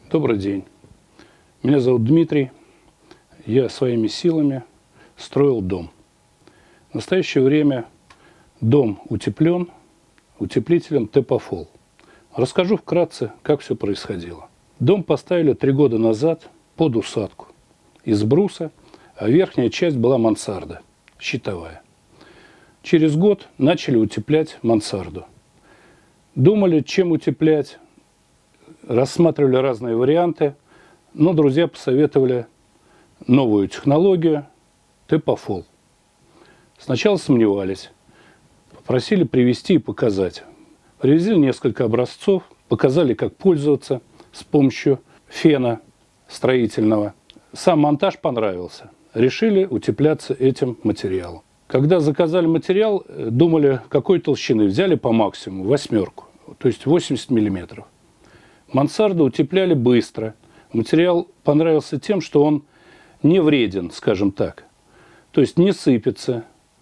Добрый день. Меня зовут Дмитрий. Я своими силами строил дом. В настоящее время дом утеплен утеплителем Тепофол. Расскажу вкратце, как все происходило. Дом поставили 3 года назад под усадку из бруса, а верхняя часть была мансарда, щитовая. Через год начали утеплять мансарду. Думали, чем утеплять, рассматривали разные варианты, но друзья посоветовали новую технологию Тепофол. Сначала сомневались, попросили привезти и показать. Привезли несколько образцов, показали, как пользоваться с помощью фена строительного. Сам монтаж понравился. Решили утепляться этим материалом. Когда заказали материал, думали, какой толщины. Взяли по максимуму, 8, то есть 80 миллиметров. Мансарду утепляли быстро. Материал понравился тем, что он не вреден, скажем так. То есть не сыпется,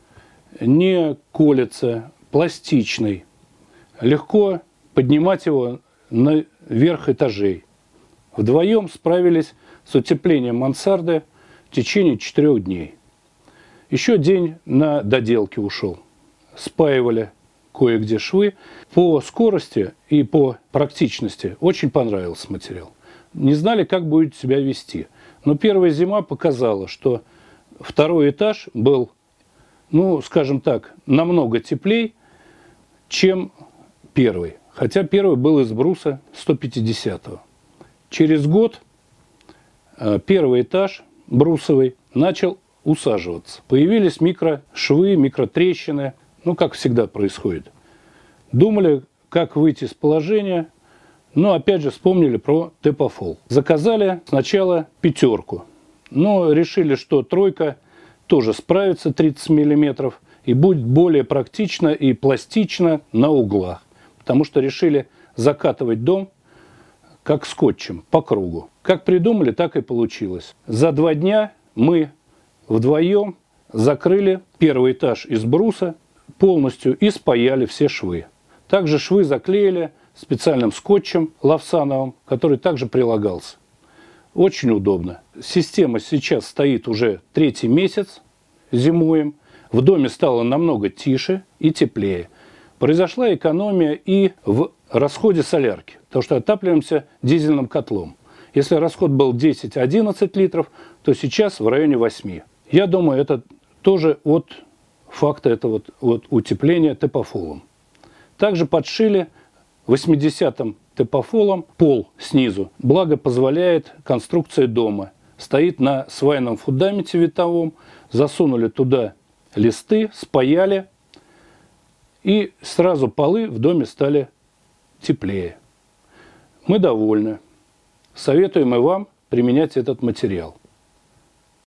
не колется, пластичный. Легко поднимать его наверх этажей. Вдвоем справились с утеплением мансарды в течение 4 дней. Еще день на доделки ушел. Спаивали кое-где швы. По скорости и по практичности очень понравился материал. Не знали, как будет себя вести. Но первая зима показала, что 2-й этаж был, скажем так, намного теплей, чем 1-й. Хотя 1-й был из бруса 150-го. Через год 1-й этаж брусовый начал усаживаться. Появились микрошвы, микротрещины, как всегда происходит. Думали, как выйти из положения, но опять же вспомнили про Тепофол. Заказали сначала 5, но решили, что 3 тоже справится, 30 миллиметров, и будет более практично и пластично на углах. Потому что решили закатывать дом как скотчем, по кругу. Как придумали, так и получилось. За 2 дня мы вдвоем закрыли 1-й этаж из бруса полностью и спаяли все швы. Также швы заклеили специальным скотчем лавсановым, который также прилагался. Очень удобно. Система сейчас стоит уже 3-й месяц, зимуем. В доме стало намного тише и теплее. Произошла экономия и в расходе солярки, потому что отапливаемся дизельным котлом. Если расход был 10-11 литров, то сейчас в районе 8. Я думаю, это тоже от факта этого утепления Тепофолом. Также подшили 80-м Тепофолом пол снизу. Благо позволяет конструкция дома. Стоит на свайном фундаменте винтовом. Засунули туда листы, спаяли. И сразу полы в доме стали теплее. Мы довольны. Советуем и вам применять этот материал.